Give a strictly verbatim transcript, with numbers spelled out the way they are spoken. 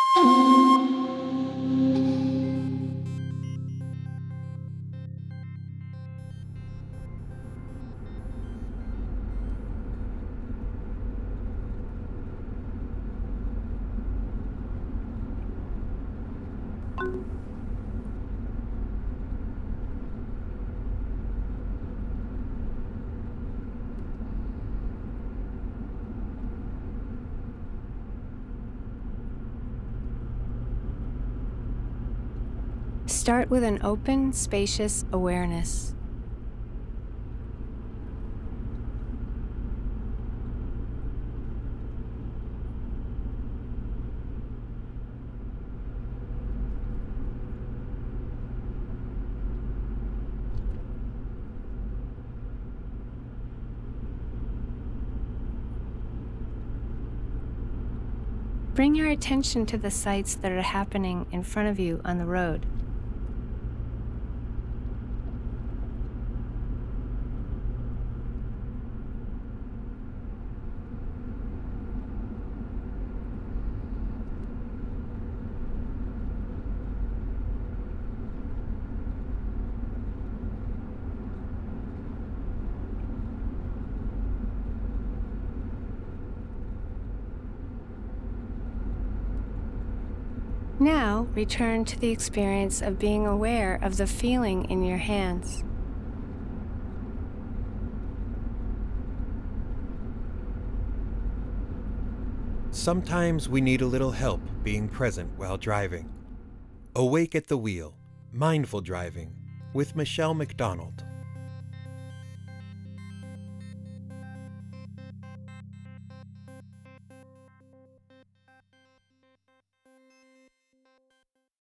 Start with an open, spacious awareness. Bring your attention to the sights that are happening in front of you on the road. Now, return to the experience of being aware of the feeling in your hands. Sometimes we need a little help being present while driving. Awake at the Wheel, Mindful Driving with Michelle McDonald.